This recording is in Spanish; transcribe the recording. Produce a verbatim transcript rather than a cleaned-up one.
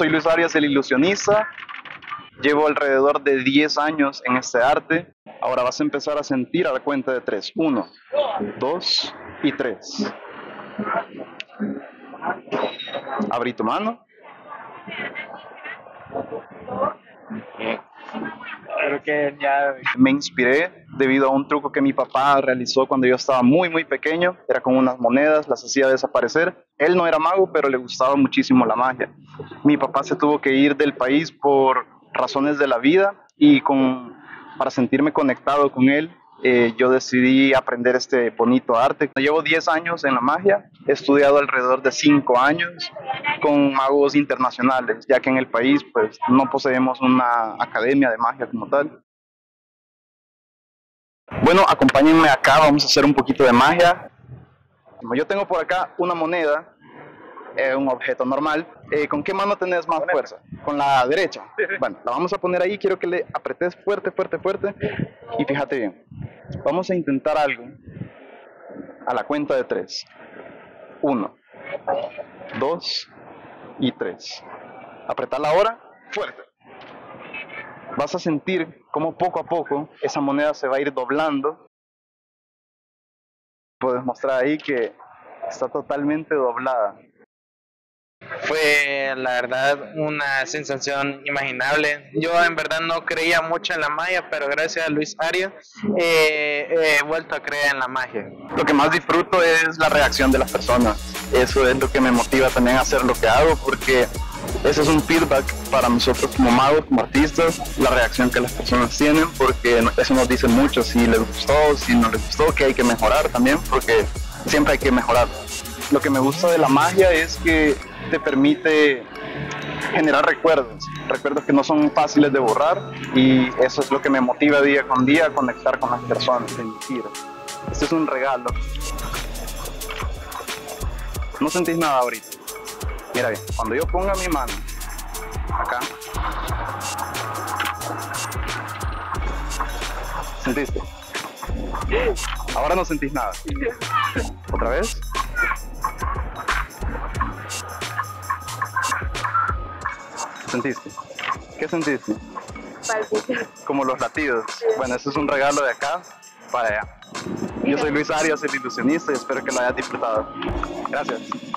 soy Luis Arias, el ilusionista. Llevo alrededor de diez años en este arte. Ahora vas a empezar a sentir a la cuenta de tres. Uno, dos y tres. Abrí tu mano. Creo que ya... Me inspiré debido a un truco que mi papá realizó cuando yo estaba muy muy pequeño. Era con unas monedas, las hacía desaparecer. Él no era mago, pero le gustaba muchísimo la magia. Mi papá se tuvo que ir del país por razones de la vida y con, para sentirme conectado con él, eh, yo decidí aprender este bonito arte. Llevo diez años en la magia, he estudiado alrededor de cinco años con magos internacionales, ya que en el país pues no poseemos una academia de magia como tal. Bueno, acompáñenme acá, vamos a hacer un poquito de magia. Yo tengo por acá una moneda, eh, un objeto normal. Eh, ¿Con qué mano tenés más fuerza? ¿Con la derecha? Bueno, la vamos a poner ahí, quiero que le apretes fuerte, fuerte, fuerte. Y fíjate bien, vamos a intentar algo a la cuenta de tres. Uno, dos y tres. Apretala ahora, fuerte. Vas a sentir cómo poco a poco esa moneda se va a ir doblando. Puedes mostrar ahí que está totalmente doblada. Fue la verdad una sensación inimaginable. Yo en verdad no creía mucho en la magia, pero gracias a Luis Arias eh, he vuelto a creer en la magia. Lo que más disfruto es la reacción de las personas. Eso es lo que me motiva también a hacer lo que hago, porque ese es un feedback para nosotros como magos, como artistas, la reacción que las personas tienen, porque eso nos dice mucho si les gustó, si no les gustó, que hay que mejorar también, porque siempre hay que mejorar. Lo que me gusta de la magia es que te permite generar recuerdos, recuerdos que no son fáciles de borrar, y eso es lo que me motiva día con día a conectar con las personas, sentir. Este es un regalo. No sentís nada ahorita. Mira bien, cuando yo ponga mi mano acá, ¿sentiste? Ahora no sentís nada. ¿Otra vez? ¿Sentiste? ¿Qué sentiste? Como los latidos. Bueno, eso es un regalo de acá para allá. Yo soy Luis Arias, el ilusionista, y espero que lo hayas disfrutado. Gracias.